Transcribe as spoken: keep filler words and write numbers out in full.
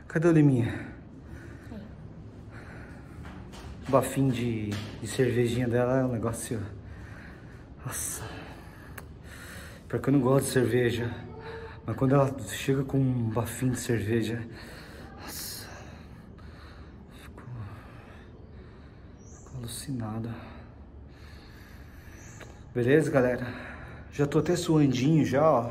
Cadê o Liminha? O bafinho de, de cervejinha dela é um negócio... Nossa. Porque eu não gosto de cerveja. Mas quando ela chega com um bafinho de cerveja... Nossa. Fico... Fico alucinado. Beleza, galera? Já tô até suandinho já, ó.